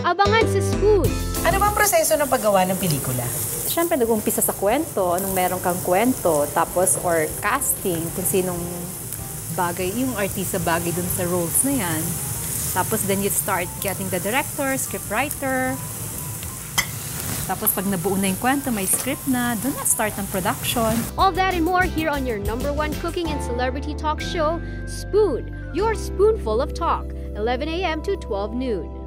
Abangan sa Spoon! Ano ba ang proseso ng paggawa ng pelikula? Siyempre, nag-umpisa sa kwento, anong meron kang kwento, tapos or casting, kung sinong bagay, yung artista bagay dun sa roles na yan. Tapos then you start getting the director, scriptwriter. Tapos pag nabuo na yung kwento, may script na, dun na start ang production. All that and more here on your #1 cooking and celebrity talk show, Spoon, your spoonful of talk, 11 a.m. to 12 noon.